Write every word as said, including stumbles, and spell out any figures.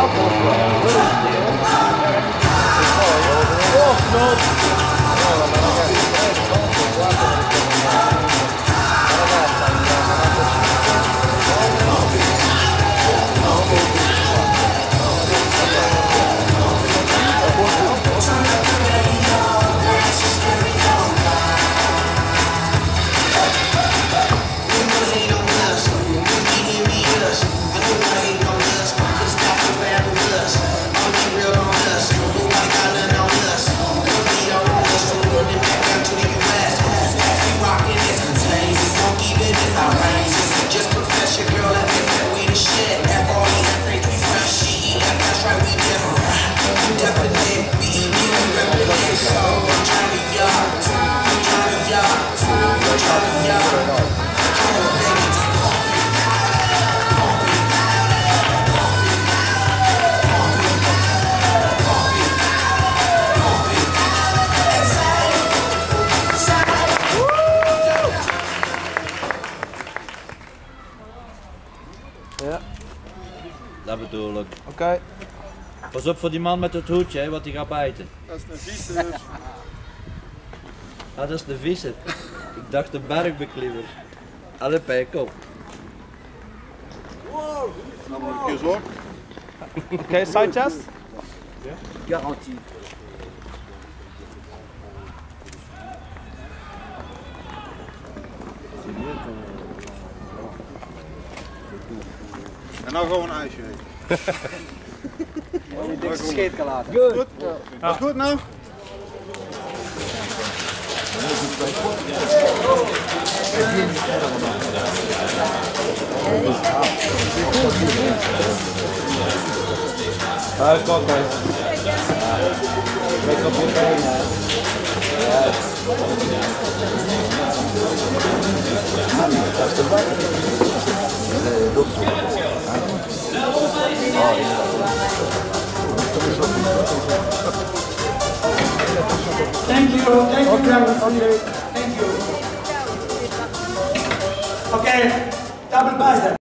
Ja. Dat bedoel ik. Oké. Okay. Pas op voor die man met het hoedje, hè, wat hij gaat bijten. Dat is een vieze. Ah, dat is de vieze. Ik dacht de bergbeklimmer. Allee, Pij, kom. Wow! Nou moet ik je zo. Oké, okay, side chest? Ja. Garantie. En nou gewoon een ijsje eten. Oh, die dikste scheet kan laten. Goed. Goed? Ja. Is goed nou? Ah, kom maar. Kijk op je benen. Ja. Dat is de bak. Thank you, thank you, okay, okay. Thank you. Okay, double bicep.